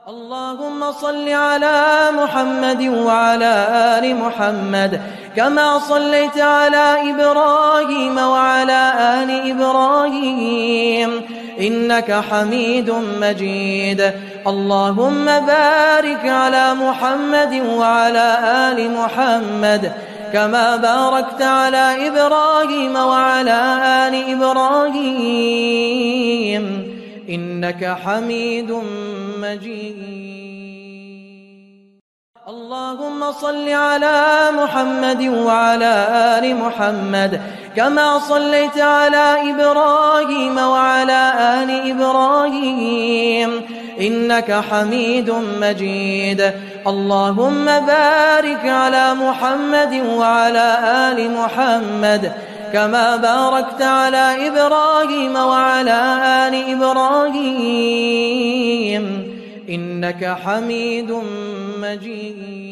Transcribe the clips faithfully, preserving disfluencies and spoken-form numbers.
اللهم صل على محمد وعلى آل محمد كما صليت على إبراهيم وعلى آل إبراهيم إنك حميد مجيد. اللهم بارك على محمد وعلى آل محمد كما باركت على إبراهيم وعلى آل إبراهيم إنك حميد مجيد. اللهم صل على محمد وعلى آل محمد كما صليت على إبراهيم وعلى آل إبراهيم إنك حميد مجيد. اللهم بارك على محمد وعلى آل محمد كما باركت على إبراهيم وعلى آل إبراهيم إنك حميد مجيد.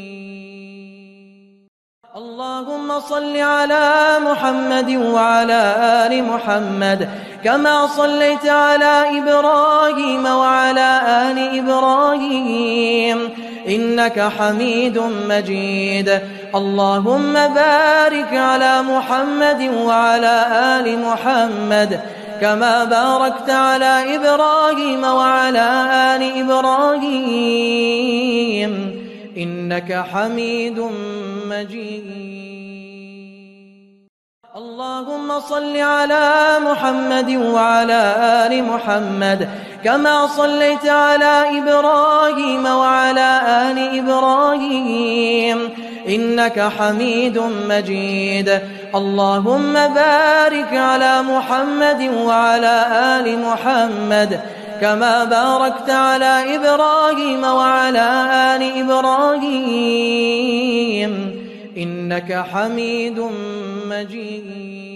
اللهم صل على محمد وعلى آل محمد كما صليت على إبراهيم وعلى آل إبراهيم إنك حميد مجيد. اللهم بارك على محمد وعلى آل محمد كما باركت على إبراهيم وعلى آل إبراهيم إنك حميد مجيد. اللهم صل على محمد وعلى آل محمد كما صليت على إبراهيم وعلى آل إبراهيم إنك حميد مجيد. اللهم بارك على محمد وعلى آل محمد كما باركت على إبراهيم وعلى آل إبراهيم إنك حميد مجيد.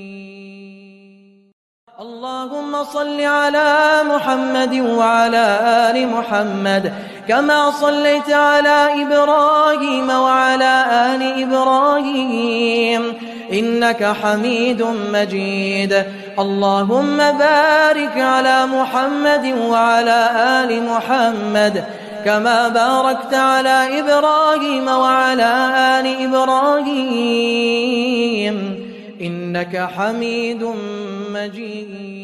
اللهم صل على محمد وعلى آل محمد كما صليت على إبراهيم وعلى آل إبراهيم إنك حميد مجيد. اللهم بارك على محمد وعلى آل محمد كما باركت على إبراهيم وعلى آل إبراهيم إنك حميد مجيد.